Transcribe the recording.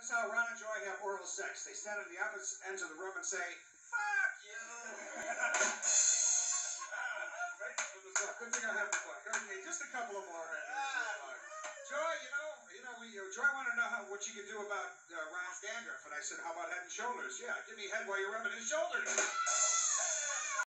That's how Ron and Joy have oral sex. They stand at the opposite ends of the room and say, "Fuck you." Good thing I have the book. Okay, just a couple of more. Joy, Joy wanted to know what you could do about Ron's dandruff, and I said, "How about head and shoulders?" Yeah, give me head while you're rubbing his shoulders.